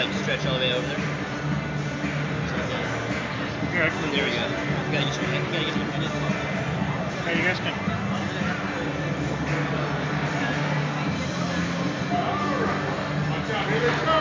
like stretch all the way over there. Here, I can move There we this. go. You gotta get your hand. You gotta get your hand in. Hey, you guys can. Here they come.